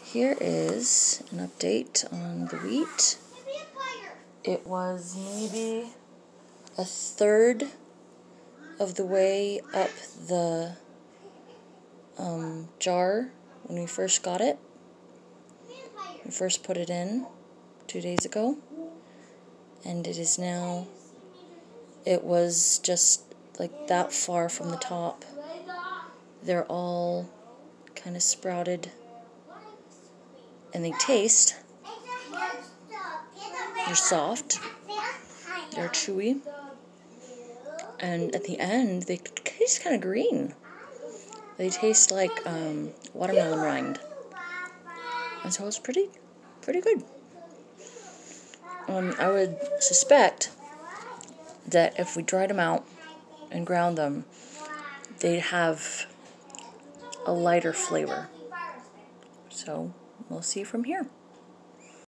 Here is an update on the wheat. It was maybe a third of the way up the jar when we first got it. We first put it in 2 days ago, and it is now, it was just like that far from the top. They're all kind of sprouted, and they taste, they're soft, they're chewy, and at the end they taste kind of green. They taste like watermelon rind, and so it's pretty good. I would suspect that if we dried them out and ground them, they'd have a lighter flavor. So we'll see from here.